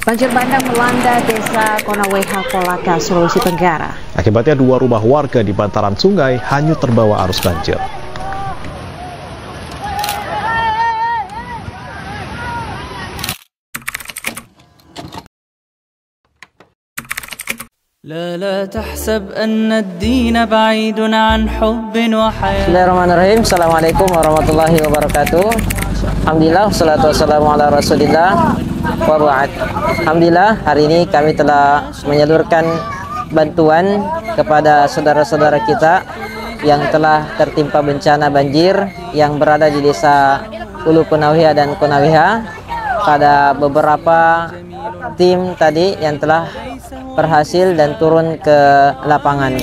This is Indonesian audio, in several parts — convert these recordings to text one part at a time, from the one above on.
Banjir bandang melanda desa Konaweha, Kolaka, Sulawesi Tenggara. Akibatnya 2 rumah warga di bantaran sungai hanyut terbawa arus banjir. Bismillahirrahmanirrahim. Assalamualaikum warahmatullahi wabarakatuh. Alhamdulillah, wassalatu wassalamu ala rasulillah wa ba'd. Alhamdulillah, hari ini kami telah menyalurkan bantuan kepada saudara-saudara kita yang telah tertimpa bencana banjir yang berada di desa Ulu Konaweha dan Konaweha. Pada beberapa tim tadi yang telah berhasil dan turun ke lapangan.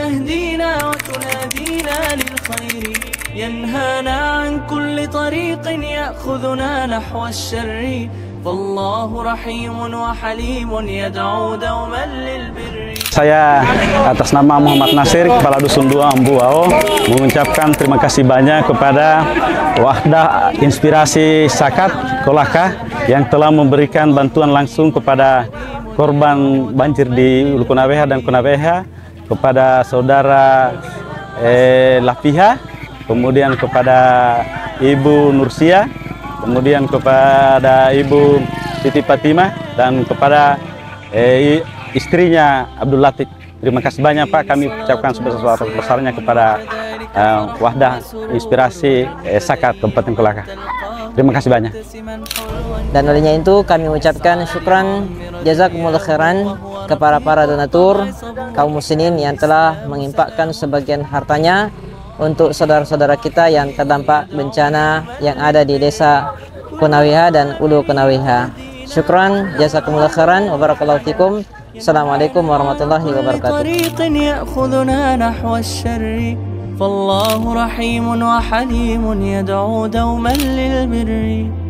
Saya atas nama Muhammad Nasir, Kepala Dusun 2 Ambuao, mengucapkan terima kasih banyak kepada Wahdah Inspirasi Zakat Kolaka yang telah memberikan bantuan langsung kepada korban banjir di Ulu Konaweha dan Konaweha, kepada saudara Lapiha, kemudian kepada Ibu Nursia, kemudian kepada Ibu Siti Fatimah, dan kepada istrinya Abdul Latif. Terima kasih banyak Pak, kami ucapkan sebesar-besarnya kepada Wahdah Inspirasi Zakat Kabupaten Kolaka. Terima kasih banyak. Dan olehnya itu kami ucapkan syukran jazakumullah khairan kepada para donatur kaum muslimin yang telah mengimpakkan sebagian hartanya untuk saudara-saudara kita yang terdampak bencana yang ada di desa Konaweha dan Ulu Konaweha. Syukran jazakumullah khairan wa barakallahu fikum. Assalamualaikum warahmatullahi wabarakatuh. فالله رحيم وحليم يدعو دوما للبر